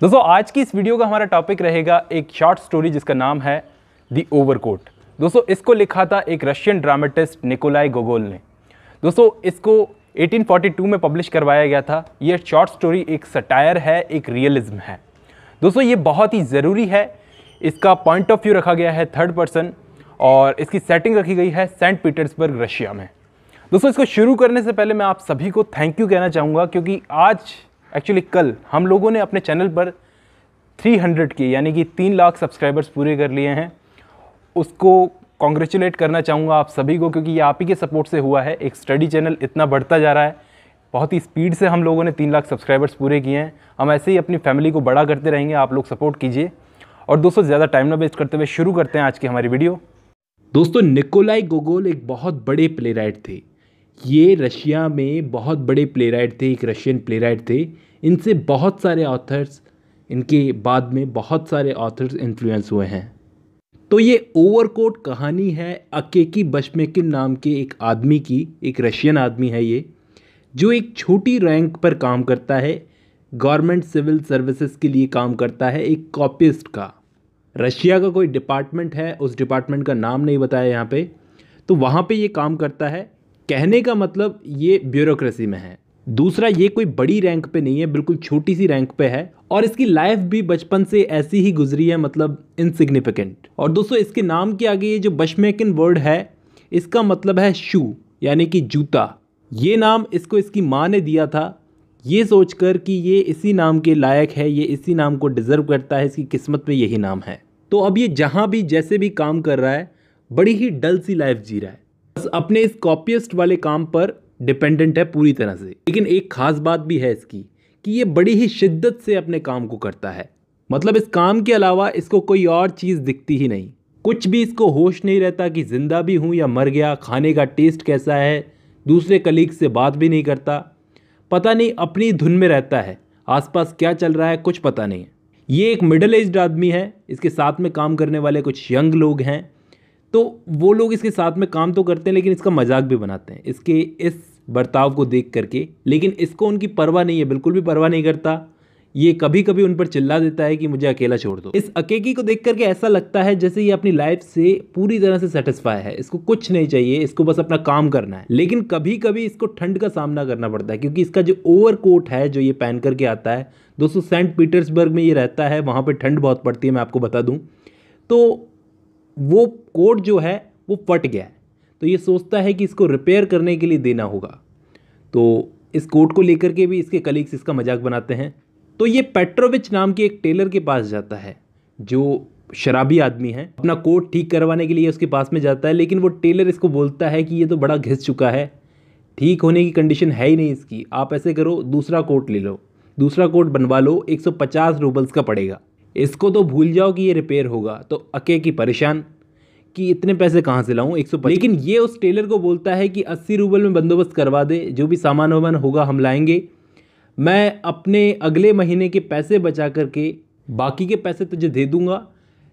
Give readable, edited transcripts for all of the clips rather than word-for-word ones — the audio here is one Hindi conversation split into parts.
दोस्तों आज की इस वीडियो का हमारा टॉपिक रहेगा एक शॉर्ट स्टोरी जिसका नाम है द ओवरकोट। दोस्तों इसको लिखा था एक रशियन ड्रामेटिस्ट निकोलाई गोगोल ने। दोस्तों इसको 1842 में पब्लिश करवाया गया था। ये शॉर्ट स्टोरी एक सटायर है, एक रियलिज्म है। दोस्तों ये बहुत ही ज़रूरी है। इसका पॉइंट ऑफ व्यू रखा गया है थर्ड पर्सन और इसकी सेटिंग रखी गई है सेंट पीटर्सबर्ग रशिया में। दोस्तों इसको शुरू करने से पहले मैं आप सभी को थैंक यू कहना चाहूँगा, क्योंकि आज एक्चुअली कल हम लोगों ने अपने चैनल पर 300 के यानी कि 3 लाख सब्सक्राइबर्स पूरे कर लिए हैं। उसको कॉन्ग्रेचुलेट करना चाहूँगा आप सभी को, क्योंकि ये आप ही के सपोर्ट से हुआ है। एक स्टडी चैनल इतना बढ़ता जा रहा है, बहुत ही स्पीड से हम लोगों ने 3 लाख सब्सक्राइबर्स पूरे किए हैं। हम ऐसे ही अपनी फैमिली को बड़ा करते रहेंगे, आप लोग सपोर्ट कीजिए। और दोस्तों ज़्यादा टाइम ना वेस्ट करते हुए शुरू करते हैं आज की हमारी वीडियो। दोस्तों निकोलाई गोगोल एक बहुत बड़े प्लेराइट थे। ये रशिया में बहुत बड़े प्लेराइट थे, एक रशियन प्लेराइट थे। इनसे बहुत सारे ऑथर्स, इनके बाद में बहुत सारे ऑथर्स इन्फ्लुएंस हुए हैं। तो ये ओवरकोट कहानी है अकेकी बशमेकिन नाम के एक आदमी की। एक रशियन आदमी है ये, जो एक छोटी रैंक पर काम करता है, गवर्नमेंट सिविल सर्विसेज के लिए काम करता है, एक कॉपिस्ट का। रशिया का कोई डिपार्टमेंट है, उस डिपार्टमेंट का नाम नहीं बताया यहाँ पे, तो वहाँ पे ये काम करता है। कहने का मतलब ये ब्यूरोक्रेसी में है। दूसरा, ये कोई बड़ी रैंक पे नहीं है, बिल्कुल छोटी सी रैंक पे है और इसकी लाइफ भी बचपन से ऐसी ही गुजरी है, मतलब इनसिग्निफिकेंट। और दोस्तों इसके नाम के आगे ये जो बशमेकिन वर्ड है, इसका मतलब है शू यानी कि जूता। ये नाम इसको इसकी माँ ने दिया था, ये सोचकर कि ये इसी नाम के लायक है, ये इसी नाम को डिज़र्व करता है, इसकी किस्मत में यही नाम है। तो अब ये जहाँ भी जैसे भी काम कर रहा है, बड़ी ही डल सी लाइफ जी रहा है, बस अपने इस कॉपीस्ट वाले काम पर डिपेंडेंट है पूरी तरह से। लेकिन एक खास बात भी है इसकी कि ये बड़ी ही शिद्दत से अपने काम को करता है। मतलब इस काम के अलावा इसको कोई और चीज़ दिखती ही नहीं। कुछ भी इसको होश नहीं रहता कि जिंदा भी हूँ या मर गया, खाने का टेस्ट कैसा है, दूसरे कलीग से बात भी नहीं करता, पता नहीं, अपनी धुन में रहता है। आसपास क्या चल रहा है कुछ पता नहीं है। ये एक मिडिल एज्ड आदमी है। इसके साथ में काम करने वाले कुछ यंग लोग हैं, तो वो लोग इसके साथ में काम तो करते हैं लेकिन इसका मजाक भी बनाते हैं इसके इस बर्ताव को देख करके। लेकिन इसको उनकी परवाह नहीं है, बिल्कुल भी परवाह नहीं करता। ये कभी कभी उन पर चिल्ला देता है कि मुझे अकेला छोड़ दो। इस अकेकी को देख करके ऐसा लगता है जैसे ये अपनी लाइफ से पूरी तरह से सेटिस्फाई है, इसको कुछ नहीं चाहिए, इसको बस अपना काम करना है। लेकिन कभी कभी इसको ठंड का सामना करना पड़ता है, क्योंकि इसका जो ओवरकोट है जो ये पहन करके आता है, दोस्तों सेंट पीटर्सबर्ग में ये रहता है, वहाँ पर ठंड बहुत पड़ती है, मैं आपको बता दूँ। तो वो कोट जो है वो फट गया है, तो ये सोचता है कि इसको रिपेयर करने के लिए देना होगा। तो इस कोट को लेकर के भी इसके कलीग्स इसका मजाक बनाते हैं। तो ये पेट्रोविच नाम के एक टेलर के पास जाता है, जो शराबी आदमी है। अपना कोट ठीक करवाने के लिए उसके पास में जाता है, लेकिन वो टेलर इसको बोलता है कि ये तो बड़ा घिस चुका है, ठीक होने की कंडीशन है ही नहीं इसकी। आप ऐसे करो, दूसरा कोट ले लो, दूसरा कोट बनवा लो, 150 रूबल्स का पड़ेगा। इसको तो भूल जाओ कि ये रिपेयर होगा। तो अकेकी परेशान कि इतने पैसे कहाँ से लाऊं, 150। लेकिन ये उस टेलर को बोलता है कि 80 रूबल में बंदोबस्त करवा दे, जो भी सामान वामान होगा हम लाएंगे, मैं अपने अगले महीने के पैसे बचा करके बाकी के पैसे तुझे दे दूंगा।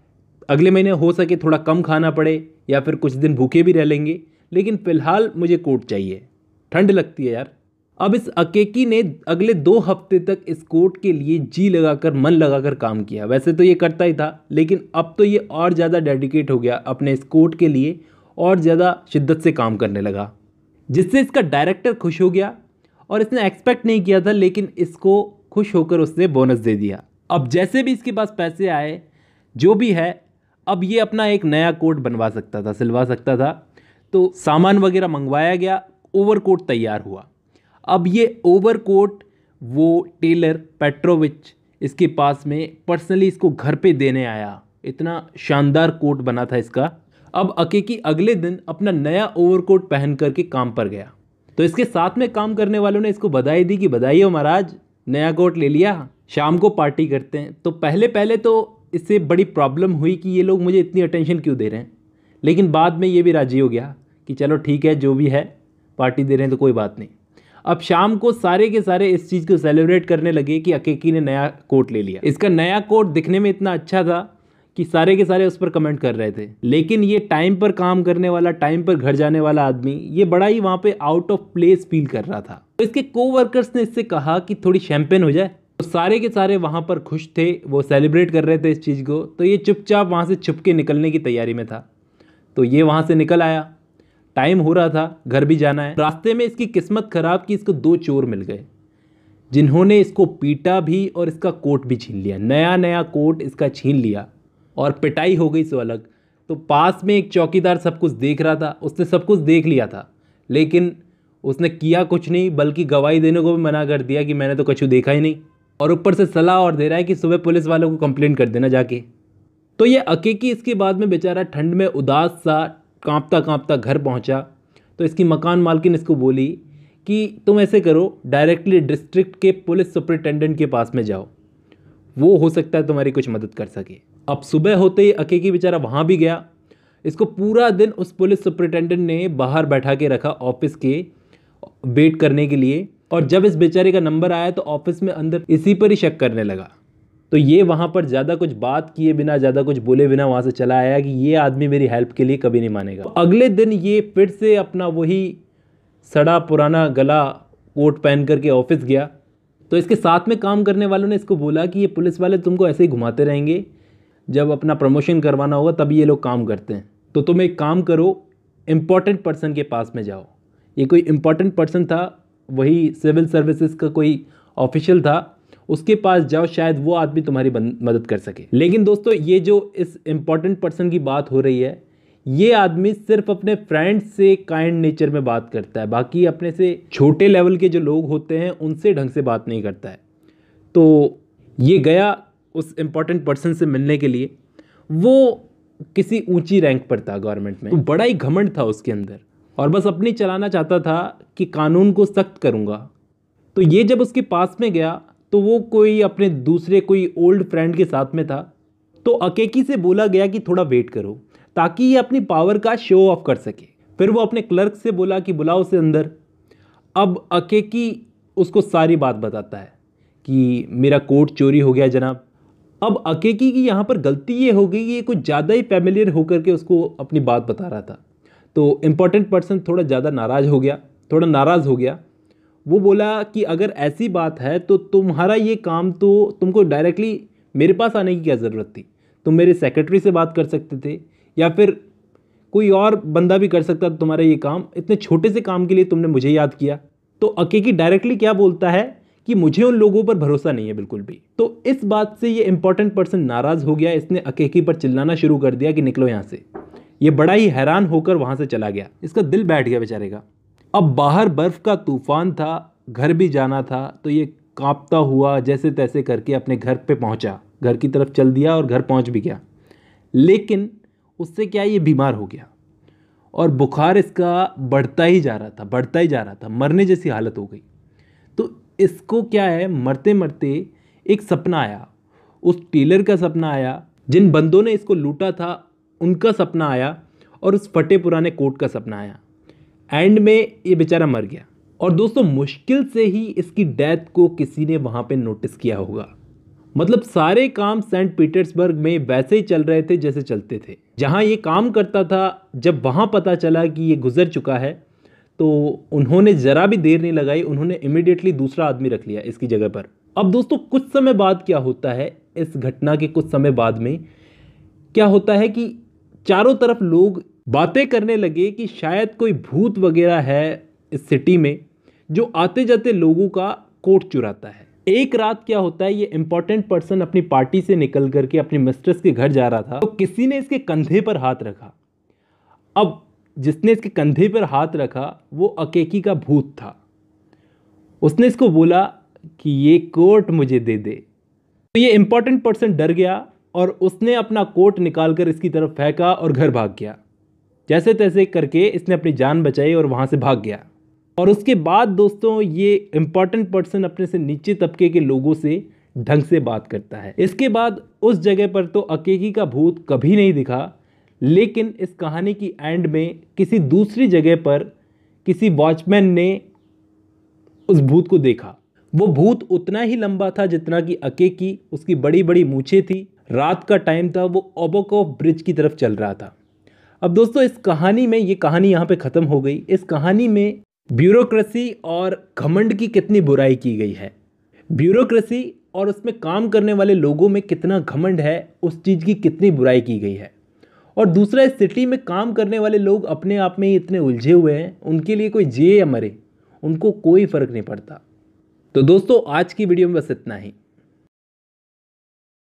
अगले महीने हो सके थोड़ा कम खाना पड़े या फिर कुछ दिन भूखे भी रह लेंगे, लेकिन फ़िलहाल मुझे कोट चाहिए, ठंड लगती है यार। अब इस अकेकी ने अगले 2 हफ्ते तक इस कोट के लिए जी लगाकर, मन लगाकर काम किया। वैसे तो ये करता ही था, लेकिन अब तो ये और ज़्यादा डेडिकेट हो गया अपने इस कोट के लिए, और ज़्यादा शिद्दत से काम करने लगा, जिससे इसका डायरेक्टर खुश हो गया। और इसने एक्सपेक्ट नहीं किया था, लेकिन इसको खुश होकर उसने बोनस दे दिया। अब जैसे भी इसके पास पैसे आए, जो भी है, अब ये अपना एक नया कोट बनवा सकता था, सिलवा सकता था। तो सामान वगैरह मंगवाया गया, ओवरकोट तैयार हुआ। अब ये ओवरकोट वो टेलर पेट्रोविच इसके पास में पर्सनली इसको घर पे देने आया। इतना शानदार कोट बना था इसका। अब अकेकी अगले दिन अपना नया ओवरकोट पहन करके काम पर गया, तो इसके साथ में काम करने वालों ने इसको बधाई दी कि बधाई हो महाराज, नया कोट ले लिया। शाम को पार्टी करते हैं। तो पहले पहले तो इससे बड़ी प्रॉब्लम हुई कि ये लोग मुझे इतनी अटेंशन क्यों दे रहे हैं, लेकिन बाद में ये भी राजी हो गया कि चलो ठीक है, जो भी है पार्टी दे रहे हैं तो कोई बात नहीं। अब शाम को सारे के सारे इस चीज़ को सेलिब्रेट करने लगे कि अकेकी ने नया कोट ले लिया। इसका नया कोट दिखने में इतना अच्छा था कि सारे के सारे उस पर कमेंट कर रहे थे। लेकिन ये टाइम पर काम करने वाला, टाइम पर घर जाने वाला आदमी, ये बड़ा ही वहाँ पे आउट ऑफ प्लेस फील कर रहा था। तो इसके कोवर्कर्स ने इससे कहा कि थोड़ी शैंपेन हो जाए। तो सारे के सारे वहाँ पर खुश थे, वो सेलिब्रेट कर रहे थे इस चीज़ को। तो ये चुपचाप वहाँ से छुप के निकलने की तैयारी में था। तो ये वहाँ से निकल आया, टाइम हो रहा था, घर भी जाना है। रास्ते में इसकी किस्मत खराब कि इसको दो चोर मिल गए जिन्होंने इसको पीटा भी और इसका कोट भी छीन लिया। नया नया कोट इसका छीन लिया और पिटाई हो गई सो अलग। तो पास में एक चौकीदार सब कुछ देख रहा था, उसने सब कुछ देख लिया था, लेकिन उसने किया कुछ नहीं, बल्कि गवाही देने को भी मना कर दिया कि मैंने तो कछु देखा ही नहीं। और ऊपर से सलाह और दे रहा है कि सुबह पुलिस वालों को कंप्लेंट कर देना जाके। तो ये अकेकी इसके बाद में बेचारा ठंड में उदास सा कांपता कांपता घर पहुंचा। तो इसकी मकान मालकिन इसको बोली कि तुम ऐसे करो, डायरेक्टली डिस्ट्रिक्ट के पुलिस सुपरिटेंडेंट के पास में जाओ, वो हो सकता है तुम्हारी कुछ मदद कर सके। अब सुबह होते ही अकेकी बेचारा वहाँ भी गया। इसको पूरा दिन उस पुलिस सुपरिटेंडेंट ने बाहर बैठा के रखा ऑफिस के वेट करने के लिए। और जब इस बेचारे का नंबर आया तो ऑफिस में अंदर इसी पर ही शक करने लगा। तो ये वहाँ पर ज़्यादा कुछ बात किए बिना, ज़्यादा कुछ बोले बिना वहाँ से चला आया कि ये आदमी मेरी हेल्प के लिए कभी नहीं मानेगा। तो अगले दिन ये फिर से अपना वही सड़ा पुराना गला कोट पहन करके ऑफिस गया। तो इसके साथ में काम करने वालों ने इसको बोला कि ये पुलिस वाले तुमको ऐसे ही घुमाते रहेंगे, जब अपना प्रमोशन करवाना होगा तभी ये लोग काम करते हैं। तो तुम एक काम करो, इम्पॉर्टेंट पर्सन के पास में जाओ। ये कोई इम्पॉर्टेंट पर्सन था, वही सिविल सर्विसेज का कोई ऑफिशियल था, उसके पास जाओ, शायद वो आदमी तुम्हारी मदद कर सके। लेकिन दोस्तों ये जो इस इम्पॉर्टेंट पर्सन की बात हो रही है, ये आदमी सिर्फ अपने फ्रेंड्स से काइंड नेचर में बात करता है, बाकी अपने से छोटे लेवल के जो लोग होते हैं उनसे ढंग से बात नहीं करता है। तो ये गया उस इम्पॉर्टेंट पर्सन से मिलने के लिए। वो किसी ऊंची रैंक पर था गवर्नमेंट में, तो बड़ा ही घमंड था उसके अंदर और बस अपनी चलाना चाहता था कि कानून को सख्त करूँगा। तो ये जब उसके पास में गया तो वो कोई अपने दूसरे कोई ओल्ड फ्रेंड के साथ में था। तो अकेकी से बोला गया कि थोड़ा वेट करो ताकि ये अपनी पावर का शो ऑफ कर सके। फिर वो अपने क्लर्क से बोला कि बुलाओ उसे अंदर। अब अकेकी उसको सारी बात बताता है कि मेरा कोट चोरी हो गया जनाब। अब अकेकी की यहाँ पर गलती ये हो गई कि ये कुछ ज़्यादा ही फैमिलियर होकर के उसको अपनी बात बता रहा था। तो इम्पोर्टेंट पर्सन थोड़ा ज़्यादा नाराज़ हो गया, थोड़ा नाराज़ हो गया। वो बोला कि अगर ऐसी बात है तो तुम्हारा ये काम तो तुमको डायरेक्टली मेरे पास आने की क्या ज़रूरत थी। तुम मेरे सेक्रेटरी से बात कर सकते थे या फिर कोई और बंदा भी कर सकता था तुम्हारा ये काम। इतने छोटे से काम के लिए तुमने मुझे याद किया। तो अकेकी डायरेक्टली क्या बोलता है कि मुझे उन लोगों पर भरोसा नहीं है बिल्कुल भी। तो इस बात से ये इंपॉर्टेंट पर्सन नाराज़ हो गया। इसने अकेकी पर चिल्लाना शुरू कर दिया कि निकलो यहाँ से। ये बड़ा ही हैरान होकर वहाँ से चला गया। इसका दिल बैठ गया बेचारे का। अब बाहर बर्फ़ का तूफान था, घर भी जाना था। तो ये कांपता हुआ जैसे तैसे करके अपने घर पे पहुंचा, घर की तरफ चल दिया और घर पहुंच भी गया। लेकिन उससे क्या, ये बीमार हो गया और बुखार इसका बढ़ता ही जा रहा था, बढ़ता ही जा रहा था, मरने जैसी हालत हो गई। तो इसको क्या है, मरते मरते एक सपना आया। उस टेलर का सपना आया, जिन बंदों ने इसको लूटा था उनका सपना आया, और उस फटे पुराने कोट का सपना आया। एंड में ये बेचारा मर गया। और दोस्तों मुश्किल से ही इसकी डेथ को किसी ने वहाँ पे नोटिस किया होगा। मतलब सारे काम सेंट पीटर्सबर्ग में वैसे ही चल रहे थे जैसे चलते थे। जहाँ ये काम करता था, जब वहाँ पता चला कि ये गुजर चुका है तो उन्होंने ज़रा भी देर नहीं लगाई, उन्होंने इमीडिएटली दूसरा आदमी रख लिया इसकी जगह पर। अब दोस्तों कुछ समय बाद क्या होता है, इस घटना के कुछ समय बाद में क्या होता है कि चारों तरफ लोग बातें करने लगे कि शायद कोई भूत वगैरह है इस सिटी में जो आते जाते लोगों का कोट चुराता है। एक रात क्या होता है, ये इंपॉर्टेंट पर्सन अपनी पार्टी से निकल करके अपनी मिस्ट्रेस के घर जा रहा था। तो किसी ने इसके कंधे पर हाथ रखा। अब जिसने इसके कंधे पर हाथ रखा वो अकेकी का भूत था। उसने इसको बोला कि ये कोट मुझे दे दे। तो ये इंपॉर्टेंट पर्सन डर गया और उसने अपना कोट निकालकर इसकी तरफ फेंका और घर भाग गया। जैसे तैसे करके इसने अपनी जान बचाई और वहाँ से भाग गया। और उसके बाद दोस्तों ये इंपॉर्टेंट पर्सन अपने से नीचे तबके के लोगों से ढंग से बात करता है। इसके बाद उस जगह पर तो अकेकी का भूत कभी नहीं दिखा, लेकिन इस कहानी की एंड में किसी दूसरी जगह पर किसी वॉचमैन ने उस भूत को देखा। वो भूत उतना ही लंबा था जितना कि अकेकी, उसकी बड़ी बड़ी मूछें थी। रात का टाइम था, वो ओवरकोट ब्रिज की तरफ चल रहा था। अब दोस्तों इस कहानी में, ये कहानी यहाँ पे ख़त्म हो गई। इस कहानी में ब्यूरोक्रेसी और घमंड की कितनी बुराई की गई है। ब्यूरोक्रेसी और उसमें काम करने वाले लोगों में कितना घमंड है, उस चीज़ की कितनी बुराई की गई है। और दूसरा, इस सिटी में काम करने वाले लोग अपने आप में ही इतने उलझे हुए हैं, उनके लिए कोई जिए या मरे उनको कोई फ़र्क नहीं पड़ता। तो दोस्तों, आज की वीडियो में बस इतना ही।